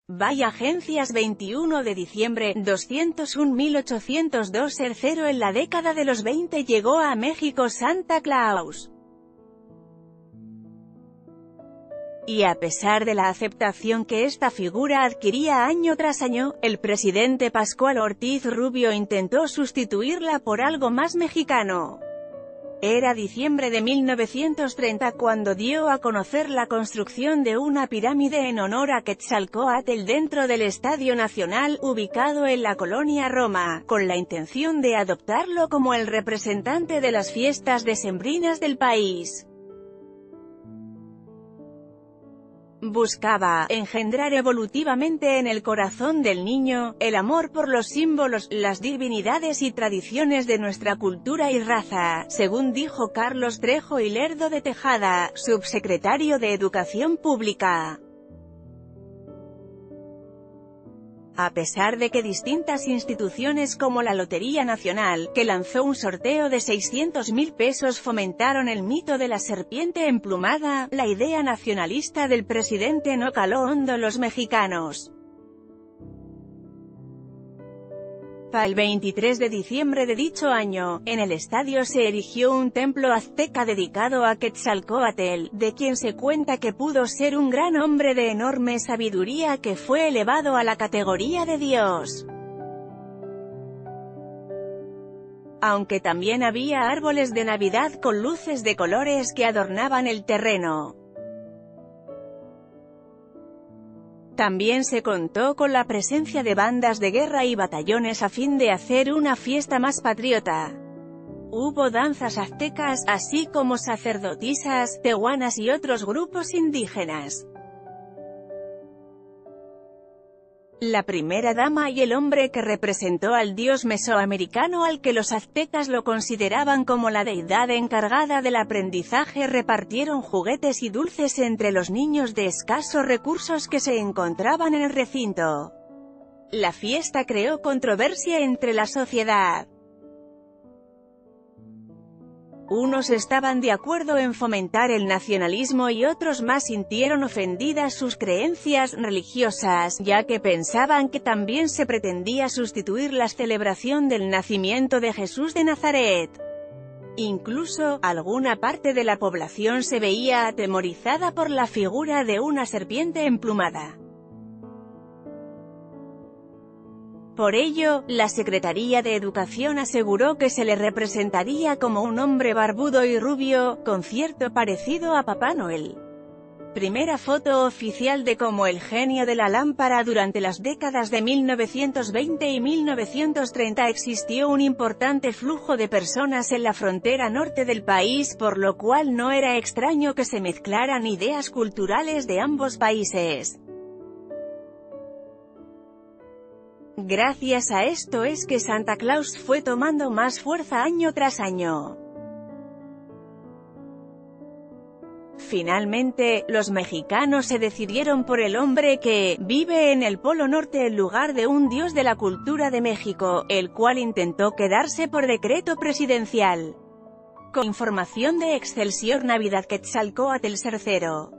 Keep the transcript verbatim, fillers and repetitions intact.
Vaya agencias. Veintiuno de diciembre, doscientos uno mil ochocientos dos. El cero en la década de los veinte llegó a México Santa Claus. Y a pesar de la aceptación que esta figura adquiría año tras año, el presidente Pascual Ortiz Rubio intentó sustituirla por algo más mexicano. Era diciembre de mil novecientos treinta cuando dio a conocer la construcción de una pirámide en honor a Quetzalcóatl dentro del Estadio Nacional, ubicado en la colonia Roma, con la intención de adoptarlo como el representante de las fiestas decembrinas del país. Buscaba engendrar evolutivamente en el corazón del niño el amor por los símbolos, las divinidades y tradiciones de nuestra cultura y raza, según dijo Carlos Trejo y Lerdo de Tejada, subsecretario de Educación Pública. A pesar de que distintas instituciones como la Lotería Nacional, que lanzó un sorteo de seiscientos mil pesos, fomentaron el mito de la serpiente emplumada, la idea nacionalista del presidente no caló hondo en los mexicanos. Para el veintitrés de diciembre de dicho año, en el estadio se erigió un templo azteca dedicado a Quetzalcóatl, de quien se cuenta que pudo ser un gran hombre de enorme sabiduría que fue elevado a la categoría de Dios. Aunque también había árboles de Navidad con luces de colores que adornaban el terreno. También se contó con la presencia de bandas de guerra y batallones a fin de hacer una fiesta más patriota. Hubo danzas aztecas, así como sacerdotisas, tehuanas y otros grupos indígenas. La primera dama y el hombre que representó al dios mesoamericano al que los aztecas lo consideraban como la deidad encargada del aprendizaje repartieron juguetes y dulces entre los niños de escasos recursos que se encontraban en el recinto. La fiesta creó controversia entre la sociedad. Unos estaban de acuerdo en fomentar el nacionalismo y otros más sintieron ofendidas sus creencias religiosas, ya que pensaban que también se pretendía sustituir la celebración del nacimiento de Jesús de Nazaret. Incluso, alguna parte de la población se veía atemorizada por la figura de una serpiente emplumada. Por ello, la Secretaría de Educación aseguró que se le representaría como un hombre barbudo y rubio, con cierto parecido a Papá Noel. Primera foto oficial de como el genio de la lámpara. Durante las décadas de mil novecientos veinte y mil novecientos treinta existió un importante flujo de personas en la frontera norte del país, por lo cual no era extraño que se mezclaran ideas culturales de ambos países. Gracias a esto es que Santa Claus fue tomando más fuerza año tras año. Finalmente, los mexicanos se decidieron por el hombre que vive en el Polo Norte en lugar de un dios de la cultura de México, el cual intentó quedarse por decreto presidencial. Con información de Excelsior Navidad. Quetzalcóatl Tercero.